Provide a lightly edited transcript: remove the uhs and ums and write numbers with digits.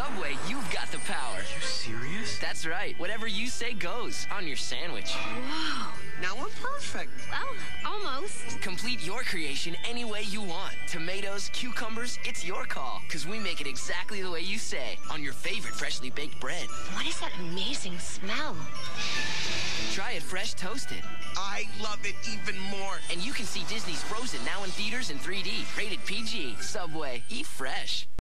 Subway, you've got the power. Are you serious? That's right. Whatever you say goes on your sandwich. Whoa. Now I'm perfect. Well, almost. Complete your creation any way you want. Tomatoes, cucumbers, it's your call. Because we make it exactly the way you say on your favorite freshly baked bread. What is that amazing smell? Try it fresh toasted. I love it even more. And you can see Disney's Frozen now in theaters in 3D. Rated PG. Subway. Eat fresh.